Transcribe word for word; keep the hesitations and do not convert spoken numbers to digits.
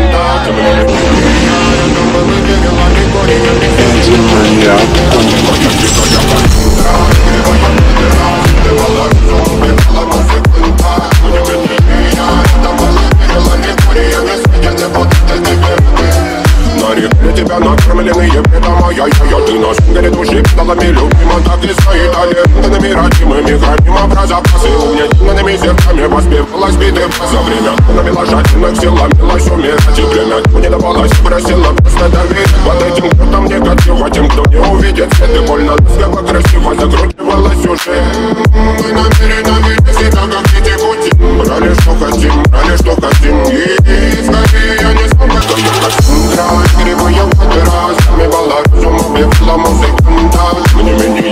контакт. Тем не менее, я дома выделила не курение. Моя дикая косандра, игривая каждый раз. Убивала разум, убивала музыканта. Тем не менее, я дома выделила не курение. Светит и вот это тебе. Нарекли тебя накормленные бредом, ай-яй-яй. Ты на шунгере души педалами любима. Так и свои талентами родимыми храним образа пасы. Угнетенными сердцами воспевалась биты. За время навела жадных сил, ломилась умирать. И время не давалось, просила просто доверить. Под этим крутом негатива тем, кто не увидит свет. И больно ласково, красиво закручивалась уже. Мы намеренно видели себя, как дети кутим. Брали, что хотим, брали, что хотим. И скорее я не смог это косандра. Игривая каждый раз, убивала разум, убивала музыканта. Тем не менее,